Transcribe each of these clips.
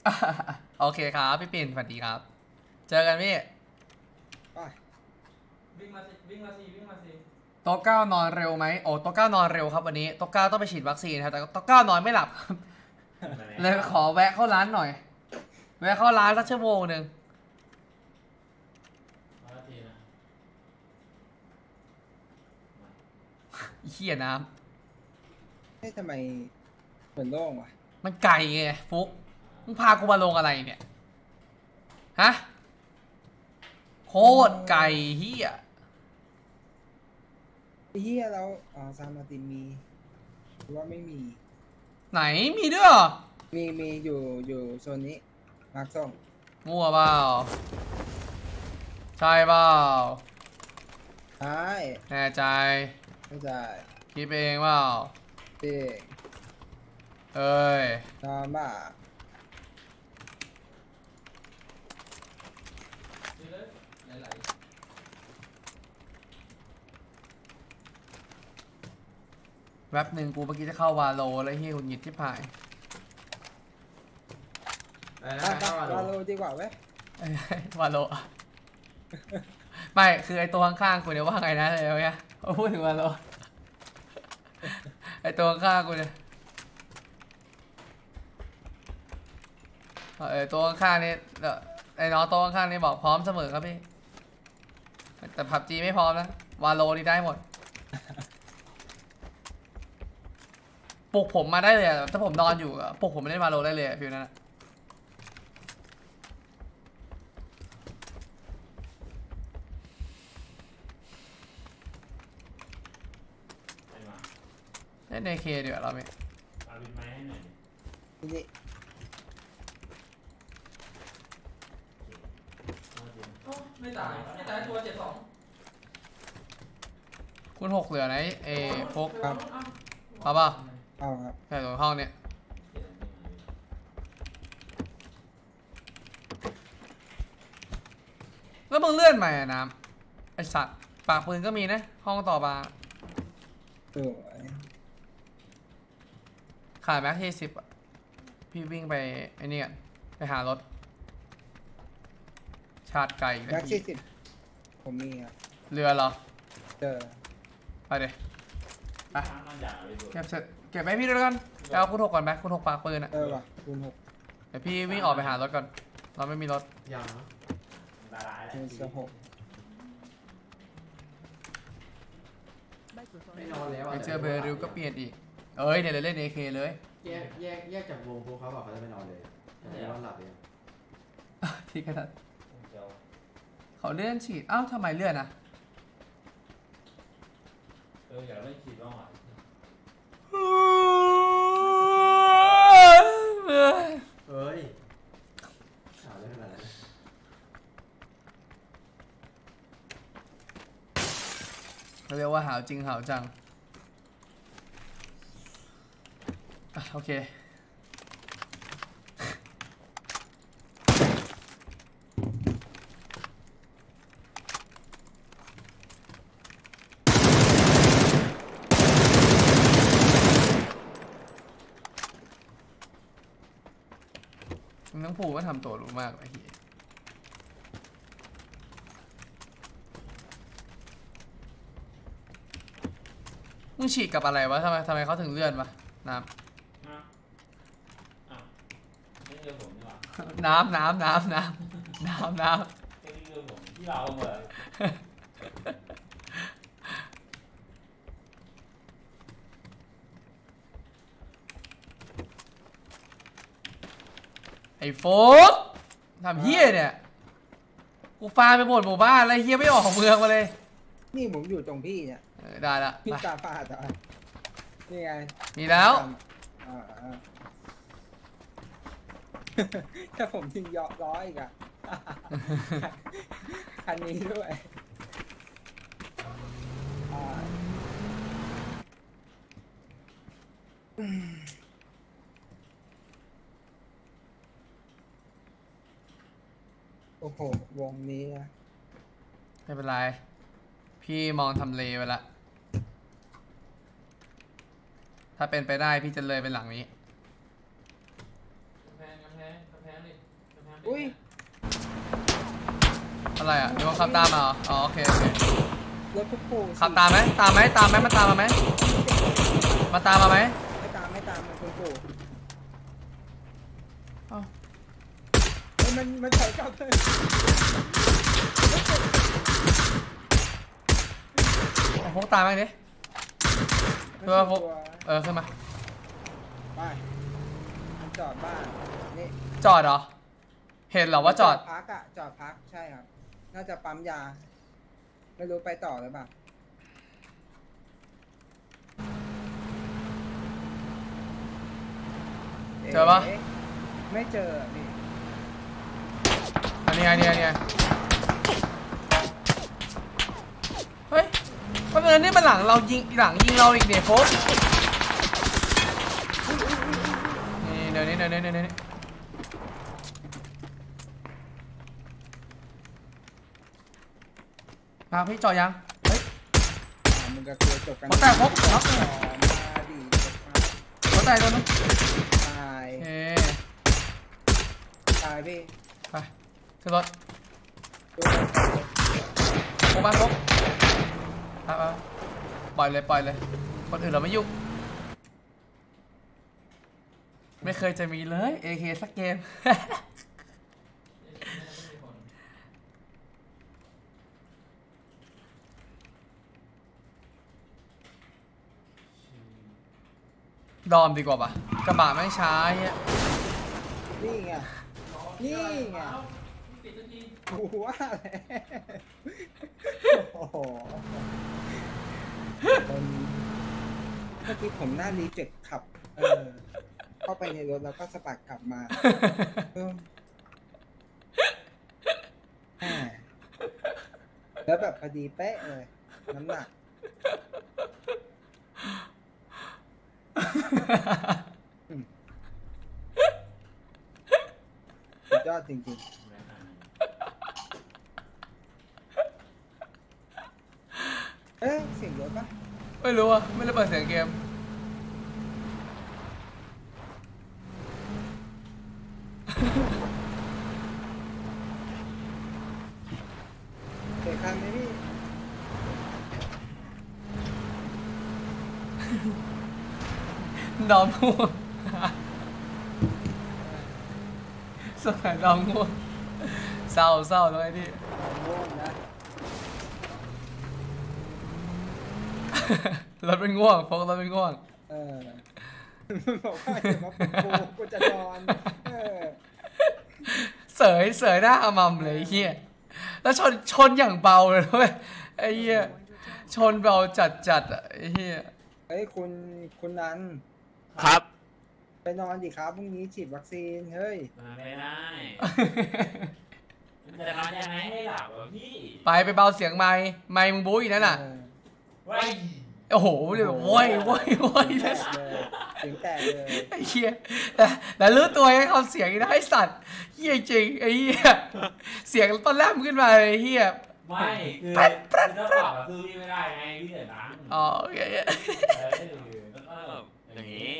โอเคครับพี่ปิ่นสวัสดีครับเจอกันพี่วิ่งมาสิวิ่งมาสิวิ่งมาสิโต๊ะเก้านอนเร็วไหมโอ้โต๊ะเก้านอนเร็วครับวันนี้โต๊ะเก้าต้องไปฉีดวัคซีนครับแต่โต๊ะเก้านอนไม่หลับเลยขอแวะเข้าร้านหน่อยแวะเข้าร้านสักชั่วโมงหนึ่งเหี้ยน้ำให้ทำไมเหมือนโล่งวะมันไกลไงฟุกมึงพากูมาลงอะไรเนี่ยฮะโคตรไกลเฮียเฮียแล้วซานมาตินมีหรือว่าไม่มีไหนมีด้วยเหรอมีอยู่โซนนี้มาร์คส้มมั่วเปล่าใช่เปล่าใช่แน่ใจไม่ใช่คิดเองเปล่าเด็กเอ้ยตามบ้าแป๊บหนึ่งกูเมื่อกี้จะเข้าวาโลแล้วเฮียคุณหงิดที่ผ่านวาโลดีกว่าเว้ยวาโลไม่คือไอตัวข้างๆกูเนี่ยว่าไงนะเลยเนี่ยพูดถึงวาโลไอตัวข้างๆกูเนี่ยตัวข้างๆนี่ไอ้น้องตัวข้างๆนี่บอกพร้อมเสมอครับพี่แต่ผับจีไม่พร้อมนะวาโลนี่ได้หมดปลุกผมมาได้เลยถ้าผมนอนอยู่ปลุกผมไม่ได้วาโลได้เลยฟิวนั้นเล่นในเคดีกว่าเราไหมนี่ไม่ตายตัว72 คุณ6เหลือไหนโฟกครับเอาป่ะเอาครับใส่ตัวห้องเนี่ยแล้วมึงเลื่อนใหม่น้ำไอสัตว์ปากปืนก็มีนะห้องต่อมาสวยขายแม็กที่10พี่วิ่งไปไอ้นี่กันไปหารถชาร์จไก่แม็กซี่10ผมมีครับเรือเหรอเจอไปเดี๋ยวไปเก็บเสร็จเก็บไว้พี่ด้วยกันแล้วคุณ6ก่อนไหมคุณ6ปากปืนอ่ะว่ะคุณ6 เดี๋ยวพี่วิ่งออกไปหารถก่อนเราไม่มีรถอย่าง 6 ไม่นอนแล้วไปเจอเบอร์ริวก็เปลี่ยนอีกเอ้ยเดี๋ยวเล่น AK เลยแยกจากวงพวกเขาบอกเขาจะไม่นอนเลยแต่นอนหลับเลยที่ขนาดเขาเลื่อนฉีดอ้าวทำไมเลื่อนอ่ะอยากเล่นฉีดบ้างอ่ะเฮ้ยสาวเล่นขนาดนั้นเขาเรียกว่าหาวจริงหาวจังโอเคน้องผูก็ทำตัวรู้มากไอ้เหี้ยมึงฉีกกับอะไรวะทำไมเขาถึงเลื่อนวะน้ำไม่เจอผมนี่หว่าน้ำไม่เจอผมที่เราเหมือนไอ้โฟกทำเฮี้ยเนี่ยกูฟาไปหมดหมู่บ้านแล้วเฮี้ยไม่ออกของเมืองมาเลยนี่ผมอยู่ตรงพี่เนี่ยได้ละพี่ตาฟาดนี่ไงมีแล้วถ้าผมทิ้งเยอะร้อยอีกอ่ะคันนี้ด้วยโอ้โหวงนี้นะไม่เป็นไรพี่มองทำเลไปละถ้าเป็นไปได้พี่จะเลยไปหลังนี้กำแพงอุ้ยอะไรอ่ะเดี๋ยวขับตามมาเหรออ๋อโอเคโอเครถทุกปูขับตามไหมตามไหมตามไหมมันตามมาไหมมาตามมาไหมไม่ตามมันคุณปู่เอ้าเฮ้ยมันถอยกลับเลยเอาพวกตามมาดิมันตัวพวก ขึ้นมาไปมันจอดบ้านนี่จอดเหรอเห็นเหรอว่าจอดพักอะจอดพักใช่ครับ น่าจะปั๊มยา ไม่รู้ไปต่อหรือเปล่าเจอปะไม่เจอพี่อันนี้ไงเฮ้ยมันเป็นนี่มันหลังเรายิงเราอีกเดี๋ยวโฟกนี่เดี๋ยวนี้มาพี่จอยังเฮ้ยมึงกับตัวจบกันหัวแตกพกน็อกมาดิหัวแตกตัวนึงตายเฮ้ตายพี่ไปขึ้นรถตัวพกบ้านพกไปปล่อยเลยคนอื่นเราไม่ยุ่งไม่เคยจะมีเลย AK สักเกม ดอมดีกว่าปะกระบะไม่ช้าเนี่ยนี่ไงกูว่าแล้วโอ้โหเมื่อกี้ผมหน้ารีเจ็คขับ เข้าไปในรถแล้วก็สะบัดกลับมาแหมแล้วแบบพอดีเป๊ะเลย น้ำหนักสุดยอดจริงๆเสียงรถปะไม่รู้อ่ะไม่ได้เปิดเสียงเกมเสียงคันไหมพี่ดอมง่วง สมัยดอมง่วงเศร้าตรงไอ้ที่ง่วงนะรถเป็นง่วงโฟกรถเป็นง่วงบอกว่าอย่ามาปลุกกูจะนอนเสยหน้าอมัมเลยไอ้เฮียแล้วชนอย่างเบาเลยด้วยไอ้เฮียชนเบาจัดอ่ะไอ้เฮียเฮ้ยคุณนันครับไปนอนดิครับพรุ่งนี้ฉีดวัคซีนเฮ้ยมาไม่ได้จะนอนยังไงให้หลับวะพี่ไปเบาเสียงไมค์มึงบู๊อีกนั่นน่ะไว้โอ้โหเลยแบบโว้ยเลยเสียงแตกเลยไอ้เฮียแล้วรู้ตัวไอ้คำเสียงนี่นะไอ้สัตว์เฮียจริงไอ้เฮียเสียงตอนแรกมันขึ้นมาเลยเฮียไม่คือถ้าปรับอะคือพี่ไม่ได้ไงพี่เดือดร้อนอ๋อโอเคอย่างนี้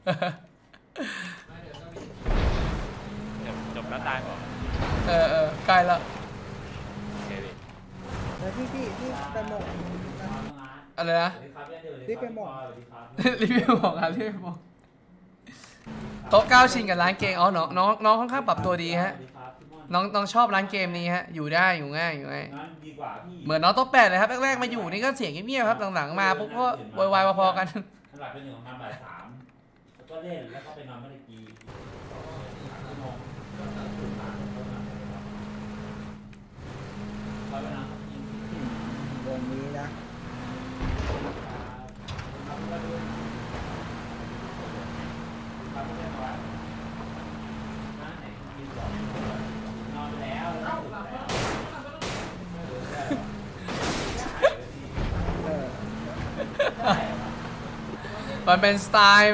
จบแล้วตายเหรอใกล้แล้วโอเคดิแล้วพี่ไปหมกอะไรนะรีบไปหมกรีวิวบอกอ่ะรีวิวบอกโต๊ะ9ชิงกับร้านเกมอ๋อน้องค่อนข้างปรับตัวดีฮะน้องชอบร้านเกมนี้ฮะอยู่ได้อยู่ง่ายเหมือนน้องโต๊ะ8เลยครับแรกๆมาอยู่นี่ก็เสียงเงียบๆครับหลังๆมาปุ๊บก็วายพอๆกันหลับไป1 ประมาณบ่าย 3แล้วก็เล่นแล้วก็ไปนอนไม่ได้กี่ชั่วโมงไปนอนกินวันนี้นะนอนไปแล้วมันเป็นสไตล์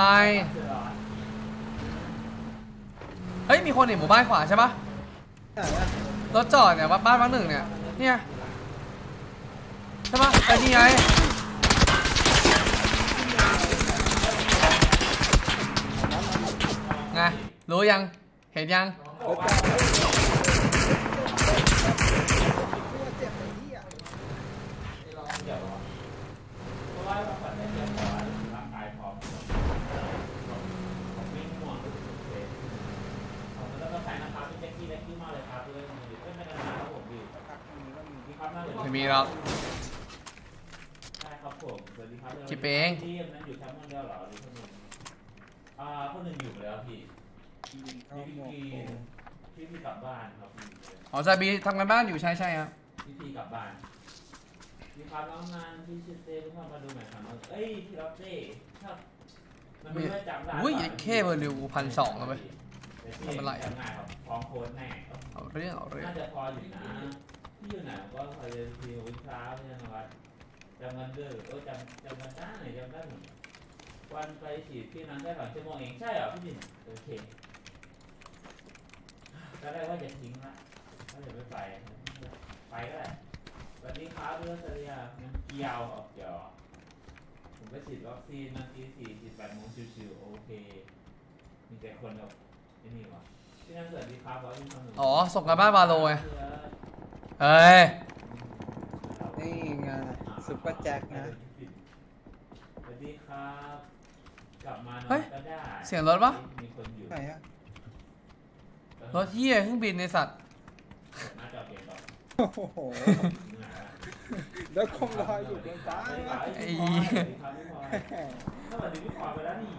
เฮ้ยมีคนในหมู่บ้านขวาใช่ปะไหนอะรถจอดเนี่ยบ้านพักหนึ่งเนี่ยใช่ปะไอ้นี่ไงไงรู้ยังเห็นยังบอกว่าตัวเจ็บไอ้เหี้ยเดี๋ยวเพราะว่าเราผ่อนได้เดียวแต่ว่าร่างกายพร้อมผมไม่ง่วงรู้สึกโอเคผมแล้วก็ใส่นะครับเป็นแจ็คกี้แจ็คกี้มากเลยครับเลยไม่นานครับผมอยู่พักตรงนี้ก็มีพี่ครับน่าจะไม่มีหรอกใช่ครับผมสวัสดีครับคิดเองที่นั้นอยู่แค่คนเดียวเหรอหรือคนหนึ่งคนหนึ่งอยู่แล้วพี่ยิงเข้าพี่หมวกพี่กลับบ้านครับพี่อ๋อซาบีทำงานบ้านอยู่ใช่ครับพี่กลับบ้านพี่ครับน้องนานพี่ชื่อเต้พี่เข้ามาดูหน่อยครับเอ้ยพี่รับเต้ครับมันไม่ได้จำได้อุ้ยแค่เบอร์ริว1,200แล้วเว้ยทำอะไรง่ายครับพร้อมโค้ดแน่เอาเรื่องน่าจะพออยู่นะที่อยู่ไหนก็พอจะทีวิชาพี่นวัดจำเงินด้วยจำเงินได้ไหนจำได้หมดวันไปฉีดที่นั้นได้2 ชั่วโมงเองใช่เหรอพี่ดินโอเคก็ได้ว่าจะทิ้งละก็จะไม่ไปก็ได้สวัสดีครับเพื่อนสวัสดีครับมันเกี่ยวออกจอผมก็ฉีดวัคซีนมาตี4 8 โมงชิวๆโอเคมีแต่คนแบบนี่วะที่นั่นสวัสดีครับบอสมีความหนึ่งอ๋อส่งกันบ้านบาโลไงเอ้ยนี่ไงซุปเปอร์แจ็คนะสวัสดีครับกลับมาก็ได้เสียงรถปะมีคนอยู่ไหนอะรถเหี้ยเครื่องบินในสัตว์หน้าจอเปลี่ยนก่อนโอ้โหแล้วคงลอยอยู่บนฟ้าไอ้สวัสดีครับพี่พลอยสวัสดีพี่พลอยไปแล้วนี่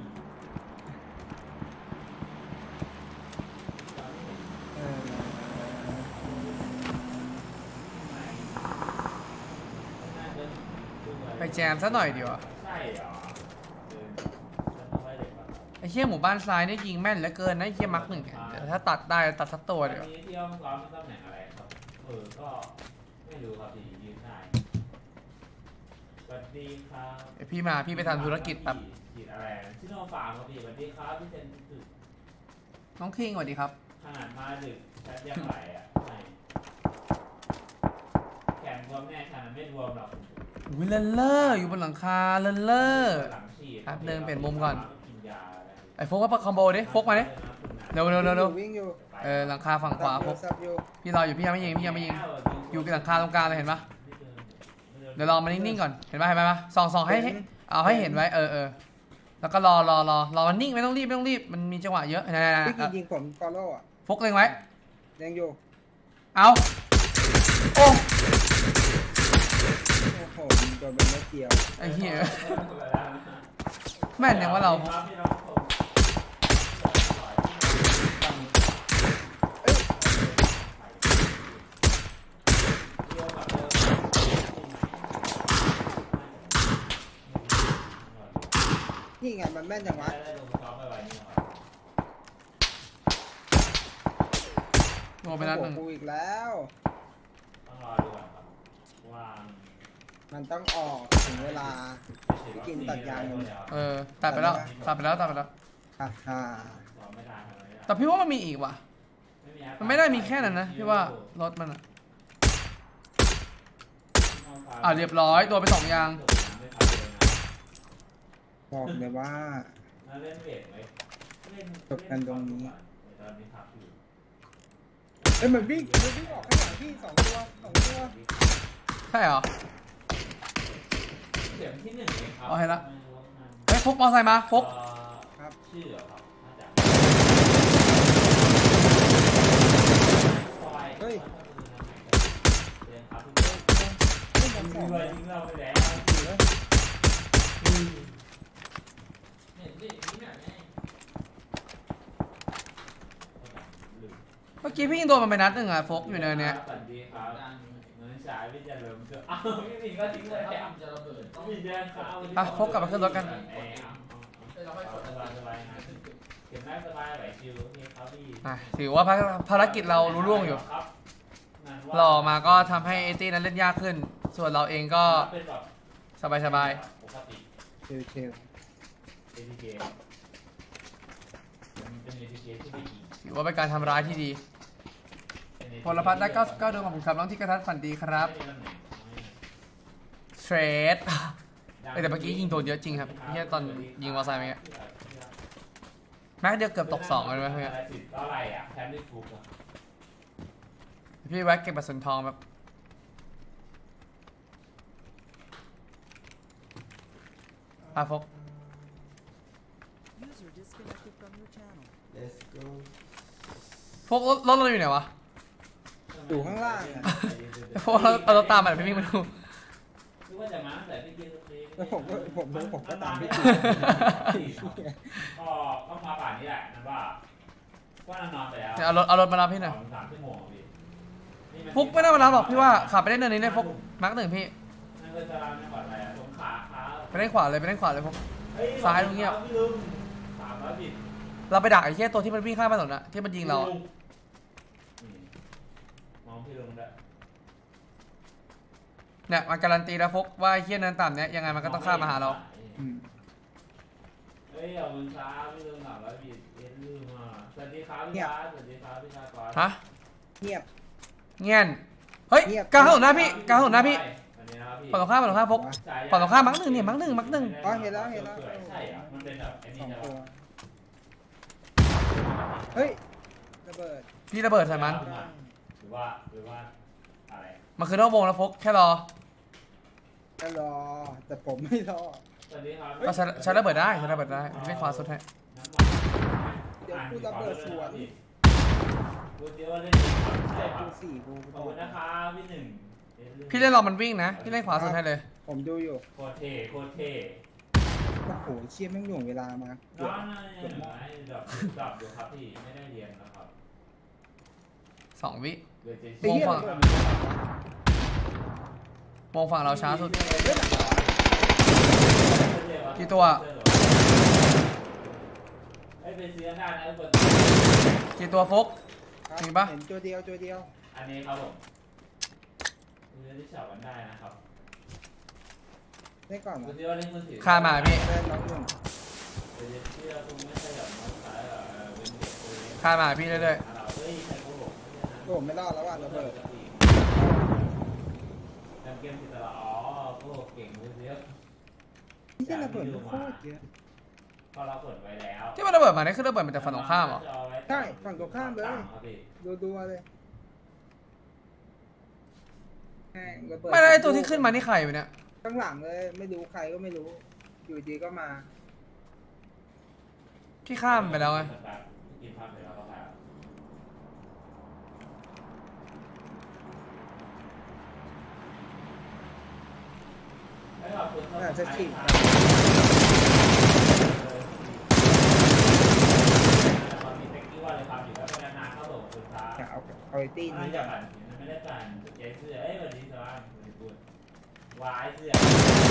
เออไปแจมซะหน่อยดีกว่าใช่เหรอจะต้องไว้เด็กก่อนไอ้เหี้ยหมู่บ้านซ้ายนี่ยิงแม่นเหลือเกินนะไอ้เหี้ยมักหนึ่งเนี่ยแต่ถ้าตัดได้ตัดสักตัววันเดี๋ยวนี้ที่ห้องซ้อมตำแหน่งอะไรครับก็ไม่รู้ครับพี่ยืนได้สวัสดีครับไอ้พี่มาพี่ไปทำธุรกิจแบบฉีดอะไรชิโนฟาร์มครับพี่สวัสดีครับพี่เซนตึกน้องคิงสวัสดีครับขนาดมาดึกชัดยังไหลอ่ะไม่แขนรวมแน่ขนาดไม่รวมหรอกอุ้ยเลนเลอร์อยู่บนหลังคาเลนเลอร์หลังฉีดครับเดินเปลี่ยนมุมก่อนกินยาอะไรไอ้โฟกว่าคอมโบดิโฟกมาดิเร็วเร็วเร็วเร็ววิ่งอยู่หลังคาฝั่งขวาโฟกซับอยู่พี่รออยู่พี่ยังไม่ยิงพี่ยังไม่ยิงอยู่หลังคาตรงกลางเลยเห็นปะเดี๋ยวรอมันนิ่งๆก่อนเห็นปะเห็นปะส่องให้เอาให้เห็นไว้แล้วก็รอมันนิ่งไม่ต้องรีบมันมีจังหวะเยอะนะพี่กินยิงผมฟอลโล่อะโฟกเล็งไว้ยังอยู่เอาโอ้โอ้โหยิงตัวเป็นเม็ดเดียวไอ้เหี้ยแม่นยังว่าเรานี่ไงมันแม่นจังวะโดนไปนัดหนึ่งกูอีกแล้วต้องรอดูก่อนครับว่ามันต้องออกถึงเวลา กินตัดยางตัดไปแล้วฮ่าฮ่าแต่พี่ว่ามันมีอีกว่ะมันไม่ได้มีแค่นั้นนะพี่ว่ารถมันเรียบร้อยตัวไป2 ยางบอกเลยว่าเล่นเวทไหมตกันตรงนี้ตอนนี้พักอยู่เอ้ยมันวิ่งออกข้างหลังพี่2 ตัวใช่เหรอเข็มที่1เองครับเอาให้ละ เฮ้ยฟกมอไซค์มาฟกครับชื่อเหรอครับน่าจะเฮ้ยเรียนครับขึ้นชั้นยิ 2 งเลเลย ยยิงเราไปแล้วเมื่อกี้พี่ยิงโดนมันไปนัดหนึ่งอะฟกอยู่เนินเนี้ยสวัสดีครับเหมือนสายพี่จะเริ่มเจออ้าวพี่หมิงก็ทิ้งเลยแล้วต้องมีแดงขาวฟกกลับมาขึ้นรถกันสบายนะเก็บได้สบายไหวชิวโอเคครับพี่ถือว่าภารกิจเรารู้ล่วงอยู่รอมาก็ทำให้เอตี้นั้นเล่นยากขึ้น ส่วนเราเองก็สบายปกติเชล ATK เป็น ATK ที่ไม่ดีถือว่าเป็นการทำร้ายที่ดีพลพัฒน์ได้99 ดวงขอบคุณครับน้องที่กระทัดฝันดีครับเทรดแต่เมื่อกี้ยิงโดนเยอะจริงครับที่ตอนยิงมอไซค์เมื่อกี้แม็กเดียวเกือบตก2เลยไหมเพื่อนอะไรสิอะไรอ่ะแทนที่ฟุกอ่ะพี่แวะเก็บกระสุนทองแบบฟก User disconnected from your channel. let's go ฟกรถเราอยู่ไหนวะอยู่ข้างล่างอะฟกเราตามไปพี่วิ่งมาดูคือว่าจะมาตั้งแต่พี่กินตีแล้วผมก็ตามพี่ก็มาป่านนี้แหละนั่นว่าก็นอนไปแล้วเอารถมารับพี่หน่อย 2-3 ชั่วโมงพี่ฟุกไม่ได้มารับหรอกพี่ว่าขับไปเล่นเนินนี้เลยฟุกมาร์ค 1พี่นั่นก็จะไม่ปลอดภัยตรงขาไปเล่นขวาเลยฟุก ซ้ายตรงเงี้ยพี่ลุง300 บิตเราไปดักไอ้แค่ตัวที่มันวิ่งข้ามถนนอะที่มันยิงเราอะมองพี่ลุงด้วยเนี่ยมันการันตีแล้วฟุกว่าไอ้เหี้ยเนินต่ำเนี่ยยังไงมันก็ต้องข้ามมาหาเราอืมเฮ้ยเอามือช้าพี่ลุง300 บิตเอ็นลืมอ่ะสวัสดีครับพี่ชาสวัสดีครับพี่ชาก่อนฮะเงียบเงี้ยนเฮ้ยเงียบกลางถนนหน้าพี่กลางถนนหน้าพี่วันนี้นะครับพี่ฝั่งตรงข้ามฟุก ฝั่งตรงข้ามมาร์ค 1เนี่ยมาร์ค 1 อ๋อเห็นแล้วใช่เหรอมันเป็นแบบไอ้สนี่องใช่ตัวปะเฮ้ยระเบิดพี่ระเบิดใส่มันหรือว่าอะไรมันคือนอกวงแล้วฟุกแค่รอก็รอ แต่ผมไม่รอสวัสดีครับก็ใช้ระเบิดได้ไม่ขวาสุดให้เดี๋ยวกูระเบิดสวนกูเดี๋ยวเล่นใช่ครักูบสี่กูขอบคุณนะครับพี่หนึ่งพี่เล่นรอมันวิ่งนะพี่เล่นขวาสุดให้เลยผมดูอยู่โคตรเท่โอ้โหเชี่ยแม่งหน่วงเวลามาเกืน้ออบ งดรอปอยู่ครับพี่ไม่ได้เรียนนะครับ 2 วิเดี๋ยวจะไอ้เหี้ยระเบิดวงฝั่งเราช้าสุด กี่ตัวไอ้ไปซื้อได้นะทุกคนกี่ตัวฟุกครับมีปะเห็นตัวเดียวอันนี้ครับผมเล่นที่ฉาบกันได้นะครับได้ก่อนกูนะคิดว่าเล่นมือถือข้ามมาพี่เล่นน้องหนึ่งเดี๋ยวเชื่อกูไม่ใช่แบบน้องสายเป็นเด็กเลยข้ามมาพี่เรื่อยเฮ้ยใครโกหกโอ้ไม่รอดแล้วว่ะระเบิดทำเกมติดตลอดอ๋อโกหกเก่งเลยเยอะนี่จะระเบิดมันโคตรเยอะพอเราเปิดไว้แล้วๆที่มันระเบิดมาเนี่ยคือระเบิดมันแต่ฝั่งตรงข้ามเหรอใช่ฝั่งตรงข้ามเลย ดูเลยแม่งระเบิดไม่ได้ไอ้ตัวที่ขึ้นมานี่ใครวะเนี่ยข้างหลังเลย ไม่รู้ใครก็ไม่รู้ อยู่ดีก็มาพี่ข้ามไปแล้วไงกินข้าวเสร็จแล้วก็ไปอาจจะฉีกมีเทคนิคว่าเลยความอยู่แล้วก็นานเข้าสู่สุดท้ายเอาไอ้ตี้ไม่นี้ได้ก่อนปั่นไม่ได้ปั่นเจ๊เสื้อเอ้ยวันนี้สบายวันนี้วายเสื้อ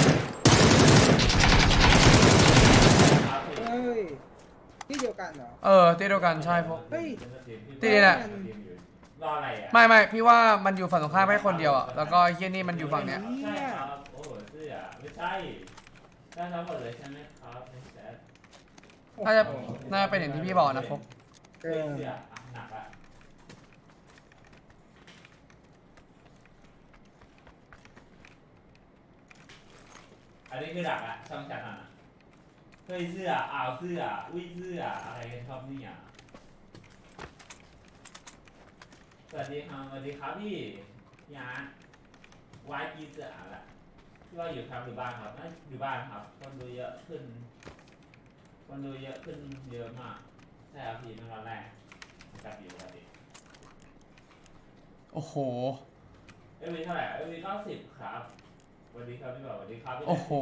เฮ้ย ที่เดียวกันเหรอตีเดียวกันใช่ฟุกเฮ้ยตีเนี่ยรออะไรอ่ะไม่พี่ว่ามันอยู่ฝั่งตรงข้ามแค่คนเดียวอ่ะแล้วก็ไอ้เฮียนี่มันอยู่ฝั่งเนี้ยใช่ครับโอ้โหเสื้อไม่ใช่ได้ทั้งหมดเลยใช่ไหมครับในแซดน่าจะเป็นอย่างที่พี่บอกนะฟุกเออเสื้อหนักอ่ะอันนี้คือหนักอ่ะช่องจันทร์อ่ะเฮ้ยเสื้ออ้าวเสื้ออุ้ยเสื้ออะไรกันครับเนี่ยสวัสดีครับพี่ยาวายกีเสือแหละที่ว่าอยู่ครับอยู่บ้านครับอยู่บ้านครับคนดูเยอะขึ้นเยอะมากใช่ครับพี่ในวันแรกจับอยู่ครับพี่โอ้โหเอวีเท่าไหร่เอวี90ครับสวัสดีครับพี่บ่าวสวัสดีครับพี่โอ้โห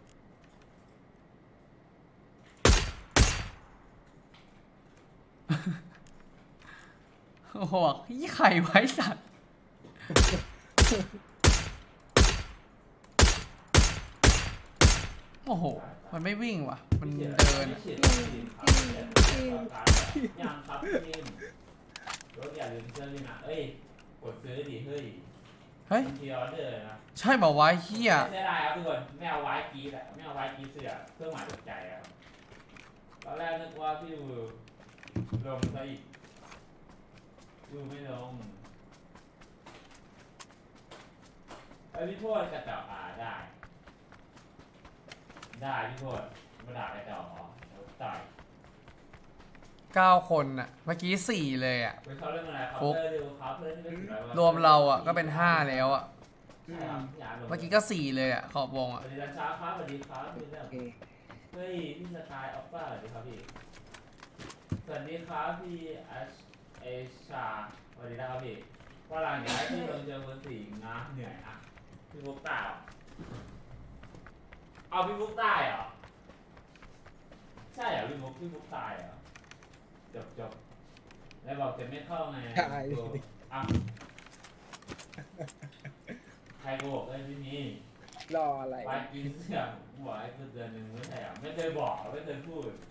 โอ้โหยี่ไข่ไว้สัตว์โอ้โหมันไม่วิ่งว่ะมันเดินยังครับพี่รถอย่าลืมเสื้อด้วยนะเอ้ยกดซื้อดิเฮ้ยเฮ้ยทีออเดอร์นะใช่บอกว่าเฮียไม่ได้ครับทุกคนไม่เอาไว้กีดอะไม่เอาไว้กีเสื้อเครื่องหมายตกใจอะครับตอนแรกนึกว่าพี่วูลงซะอีกวูไม่ลงไอ้พี่โทษกระจอกได้พี่โทษมาด่ากระจอกเหรอเดี๋ยวต่อย 9 คนอะเมื่อกี้4เลยอะไปเขาเรื่องอะไรครับฟุกดูครับเพื่อนที่ไม่ถึง100 รวมเราอะก็เป็น5แล้วอะใช่ครับพี่าร์ตลงเมื่อกี้ก็4เลยอะขอบวงสอะวัสดีนะช้าครับสวัสดีครับพี่เรื่องโอเคเฮ้ยพี่สกายออฟฟ้าสวัสดีครับพี่สวัสดีครับพี่เอชาสวัสดีนะครับพี่ว่าหลังจากที่เราเจอคนสี่นะเหนื่อยอ่ะพี่ฟุกตายเหรอเอาพี่ฟุกตายเหรอใช่เหรอพี่ฟุกตายเหรอจบแล้วบอกจะไม่เข้าไงตายเลยอ่ะใครโกหกเลยพี่มีรออะไรไปกินเสียงบอกให้คือเดือนหนึ่งไม่ใช่เหรอไม่เคยบอกไม่เคยพูด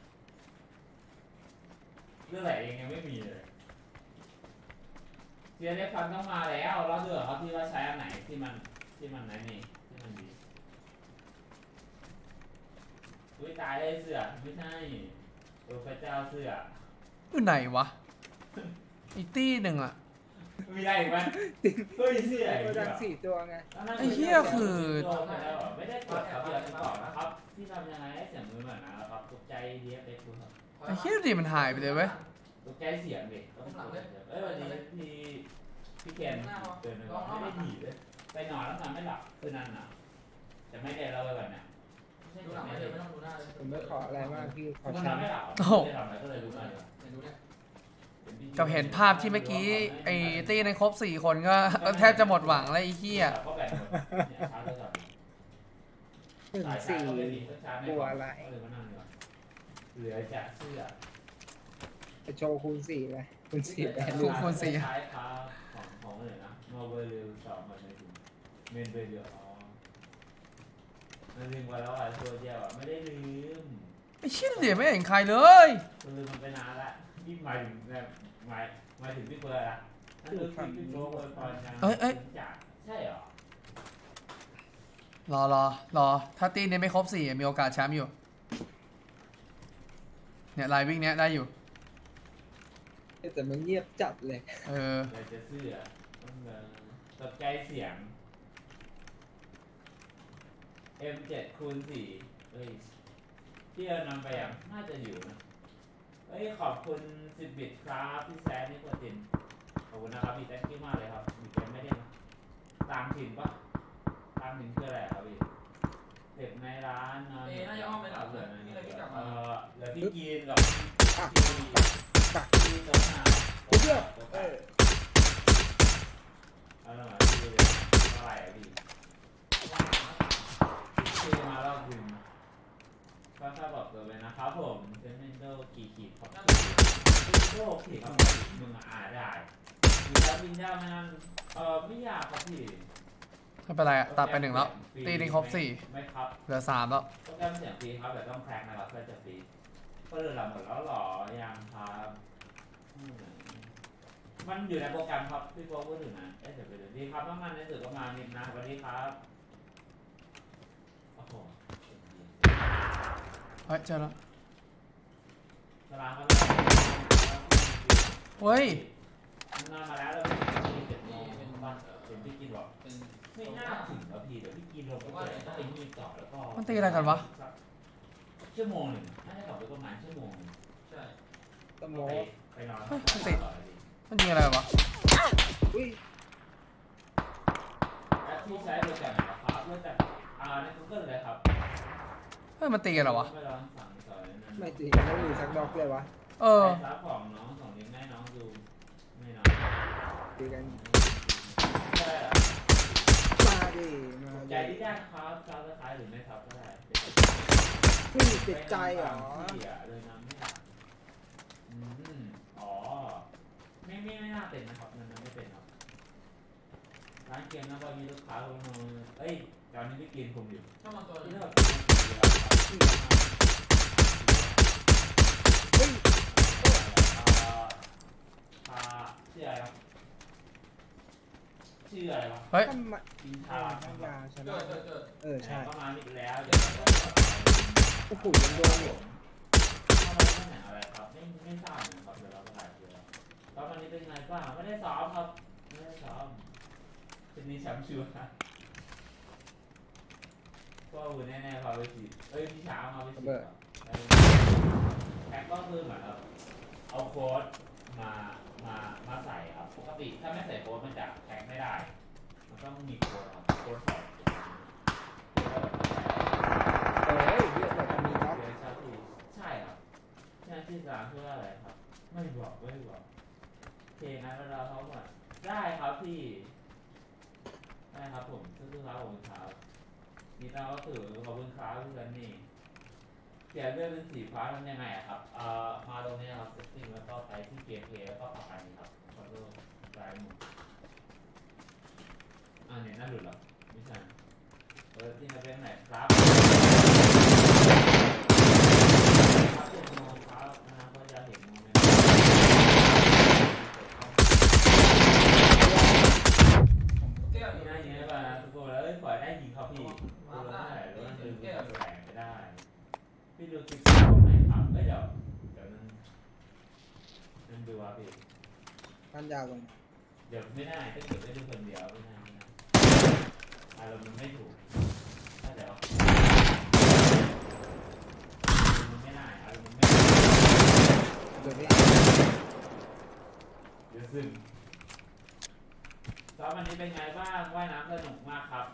เรื่องไหนเองยังไม่มีเลยเสียได้ฟันต้องมาแล้วเราเดือดเขาที่ว่าใช้อันไหนที่มันไหนนี่ที่มันดีอุ้ยตายเลยเสือไม่ใช่พระเจ้าเสืออยู่ไหนวะอีกตี้หนึ่งอะมีอะไรอีกไหมเฮ้ยเสือตัวดัง4 ตัวไงไอ้เหี้ยคือไม่ได้กดครับเดี๋ยวจะบอกนะครับที่ทำยังไงให้เสียงมือเหมือนนะครับตกใจเดียบเล็กดูครับไอ้เหี้ยดิมันหายไปเลยเว้ยตกใจเสียงเด็กวันนี้พี่เคนเดินไปไม่ได้หนีเลยไปนอนแล้วนอนไม่หลับคืนนั้นน่ะจะไม่ได้เล่าไว้ก่อนเนี่ยดูหนังไม่ต้องดูหน้าเลยผมไม่ขออะไรมากพี่ขอคืนชินั้นมไม่หลับไม่ได้ทำอะไรก็เลยรู้มาเลยดูเนี่ยกับเห็นภาพที่เมื่อกี้ไอ้ตี้ในครบ4 คนก็แทบจะหมดหวังแล้วไอ้เหี้ยก็แบ่งหมดเนี่ยชาร์จเลย 1 4บัวอะไรเหลือจากเสื้อจะโชว์คูณ4ไหมคูณ4แบนคูณ 4 ใช้ครับของอะไรนะมาเบอร์เรลสองมาในถุงเมนเบอร์เรลอ๋อมันลืมไปแล้วอ่ะโซเชียลอ่ะไม่ได้ลืมไอ้เชี่ยเดี๋ยวไม่เห็นใครเลยลืมมันไปนานละพี่หมายถึงแบบหมายถึงพี่เบิร์ดอะนั่นคือพี่โฟร์ตอนยังจากใช่เหรอรอถ้าตีนี้ไม่ครบ4มีโอกาสแชมป์อยู่เนี่ยไลน์วิ่งเนี้ยได้อยู่แต่มันเงียบจัดเลยอยากจะเสื้อตกใจเสียง M7 คูณ4เฮ้ยที่เรานำไปอ่ะน่าจะอยู่นะเฮ้ยขอบคุณ10 บิตครับพี่แซนนี่กว่าตินขอบคุณนะครับพี่แซนคิดมากเลยครับมีเกมไม่ได้นะตามถิ่นปะตามถิ่นคืออะไรครับพี่เด็กในร้านนอนน่าจะอ้อมไปหลับเลยนี่เลยพี่กลับมาเหลือพี่กินกับพี่ปักพี่โต๊ะหน้าคุณเลือกเอออะไรมาพี่อะไรอ่ะพี่พี่มารอบดึงก็ถ้าบอกตัวเลยนะครับผมเซนเมนโดกี่ขีดครับเซนเมนโดขีดครับมึงได้มีแล้ววินยามันไม่ยากครับพี่ไม่เป็นไรอะตัดไป1แล้วตีนี้ครบไม่ครับ 4เหลือ3แล้วโปรแกรมเสียงฟรีครับแต่ต้องแคร็กนะครับเพื่อจะฟรีก็เลยหลับหมดแล้วหรอยังครับมันอยู่ในโปรแกรมครับพี่โก้พูดถึงนะเดี๋ยวไปดูดีครับน้ำมันในสื่อก็มานิดนะสวัสดีครับโอ้โหเฮ้ยเจอแล้วสลามครับเฮ้ยนอนมาแล้วแล้วพี่7 โมงเป็นวันเห็นพี่กินบอกไม่น่าถึงแล้วพี่เดี๋ยวพี่กินลงก็เดี๋ยวต้องไปงีบต่อแล้วก็มันตีอะไรกันวะชั่วโมงหนึ่งน่าจะกลับไปประมาณชั่วโมงนึงใช่ตะโมไปนอนมันยิงอะไรวะอุ้ยแอปที่ใช้โปรแกรมนะครับเพื่อจากใน Google เลยครับเฮ้ยมันตีกันเหรอวะไม่ลองสั่งสอนนะไม่จริงไม่มีสักดอกเลยวะรับของน้องส่งลิงก์ให้น้องดูไม่น้องดีกันใช่มาดิมาใจดิที่ได้ครับซับสไครต์หรือไม่ซับก็ได้ไม่มีติดใจเหรอเลยน้ำไม่หนักอ๋อไม่น่าเป็นนะครับมันไม่เป็นครับร้านเกมนะพอมีลูกค้าลงมาเอ้ยตอนนี้พี่กินผมอยู่ถ้ามันตัวที่นี้เราเฮ้ยชื่ออะไรครับชื่ออะไรวะเฮ้ยทำไมอินทาทาน้ำยาชเกินะดเกิดเกิดเออใช่ก็มาอีกแล้วเดี๋ยวโอ้โหยังโดนอีกทำไมไม่แข่งอะไรครับไม่ทราบเหมือนครับเดี๋ยวเราก็ถ่ายเจอแล้ววันนี้เป็นไงบ้างไม่ได้ซ้อมครับไม่ได้ซ้อมเป็นนี้แชมป์ชัวร์ก็อุ่นแน่ๆพาไปฉีดเอ้ยพี่ช้ามาไปฉีดแพ็คก็คือเหมือนเอาโค้ดมาใส่ครับปกติถ้าไม่ใส่โค้ดมันจะแพ็คไม่ได้มันต้องมีโค้ดครับโค้ดใส่โอ้ยเยอะกว่าจะมีน็อกใช่ครับหน้าที่3คืออะไรครับไม่บอกเพลงนั้นเราเขาหมดได้ครับพี่ได้ครับผมซื้อครับผมครับนี่เราก็ถือขอบคุณครับที่กันนี่เปลี่ยนเรื่องเป็นสีฟ้าทำยังไงครับมาตรงนี้ครับเซตติ้งแล้วก็ไปที่เกมเพลย์แล้วก็ปรับอันนี้ครับคอนโทรลซ้ายมือเนี่ยน่าหลุดหรอไม่ใช่ที่จะเป็นไหนครับครับเห็นโมครับนะครับก็จะเห็นโมเมนต์แก้วนี่น่าเยอะป่ะนะทุกคนแล้วปล่อยได้ยิงเขาพี่ตัวละเท่าไหร่แล้วมันดึงแก้วแสงไปได้พี่ดูคลิปตรงไหนครับเดี๋ยวนั่นดูว่าพี่มันยาวลงเดี๋ยวไม่ได้ถ้าเก็บได้ดูคนเดียวไม่ได้อารมณ์มันไม่ถูกถ้าเดี๋ยวมันไม่ได้อารมณ์มันไม่ถูกเดี๋ยวนี้เดี๋ยวซึมซ้อมวันนี้เป็นไงบ้างว่ายน้ำสนุกมากครับ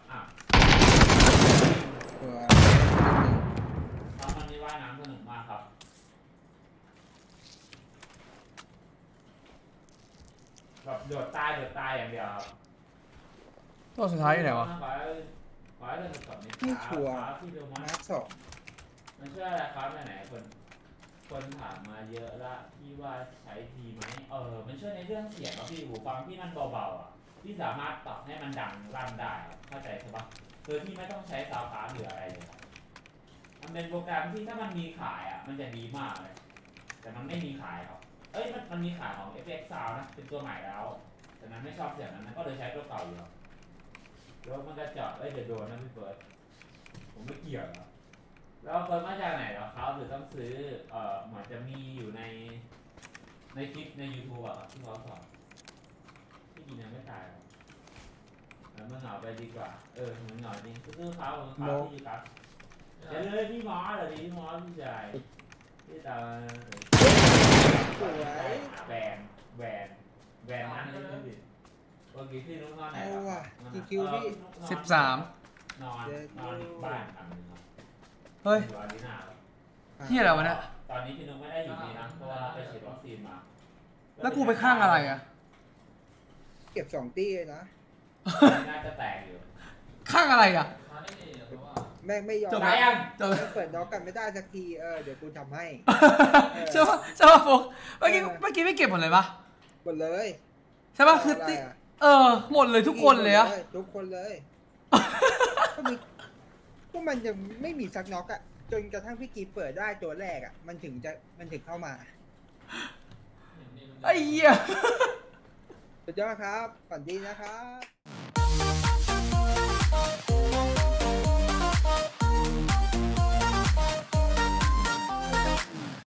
ตัวซ้อมวันนี้ว่ายน้ำสนุกมากครับแบบโดดตายอย่างเดียวครับตัวสุดท้ายอยู่ไหนวะขอให้เดินกับนิดที่ชัวร์ที่ดูมันมาร์คสองมันช่วยอะไรครับไหนคนถามมาเยอะละพี่ว่าใช้ทีไหมมันช่วยในเรื่องเสียงครับพี่หูฟังที่มันเบาๆอ่ะที่สามารถปรับให้มันดังลั่นได้เข้าใจใช่ปะโดยที่ไม่ต้องใช้ซาวด์การ์ดหรืออะไรเลยครับมันเป็นโปรแกรมที่ถ้ามันมีขายอ่ะมันจะดีมากเลยแต่มันไม่มีขายครับมันมีขายของ FX Sound นะเป็นตัวใหม่แล้วแต่นั้นไม่ชอบเสียงนั้นก็เลยใช้ตัวเก่าอยู่แล้วมันก็เจาะเดี๋ยวโดนนะพี่เฟิร์สผมไม่เกี่ยวนะแล้วเฟิร์สมาจากไหนเหรอครับหรือต้องซื้อเหมือนจะมีอยู่ในคลิปใน YouTube อ่ะที่เขาสอนที่กินยังไม่ตายแล้วมันเหงาไปดีกว่ามันเหงาจริงซื้อเขาที่ครับเดี๋ยวเลยพี่หมอเลยพี่หมอพี่ชายที่ตาสวยแหวนนั้นเลยพี่โอเคพี่นุ๊กนอนไหนเอาว่ะกี่คิวพี่ 13 นอนที่บ้านครั้งนึงครับเฮ้ยอยู่อารีนาครับเฮียอะไรวะเนี่ยตอนนี้พี่นุ๊กไม่ได้อยู่นี่นะเพราะว่าไปฉีดวัคซีนมาแล้วกูไปข้างอะไรอ่ะเก็บ2 ตี้เลยนะน่าจะแตกอยู่ข้างอะไรอ่ะมาได้ดีเพราะว่าแม่งไม่ยอมจบตายยังจบเปิดน็อกกันไม่ได้สักทีเดี๋ยวกูทำให้ใช่ป่ะโฟกเมื่อกี้ไม่เก็บหมดเลยปะหมดเลยใช่ป่ะคือติหมดเลยทุกคนเลยอะทุกคนเลยพวกมันยังไม่มีซักน็อกอะจนกระทั่งพี่กีเปิดได้ตัวแรกอะมันถึงเข้ามาไอ้เหี้ยสุดยอดครับฝันดีนะครับ